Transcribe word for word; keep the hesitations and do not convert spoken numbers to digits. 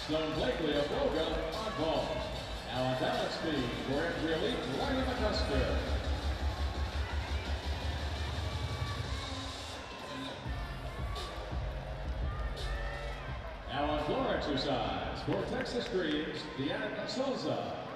Sloan Blakely of Boga on ball. Now on balance speed for entry elite, Riley McCusker. Now on floor exercise for Texas Dreams, Deanna Souza.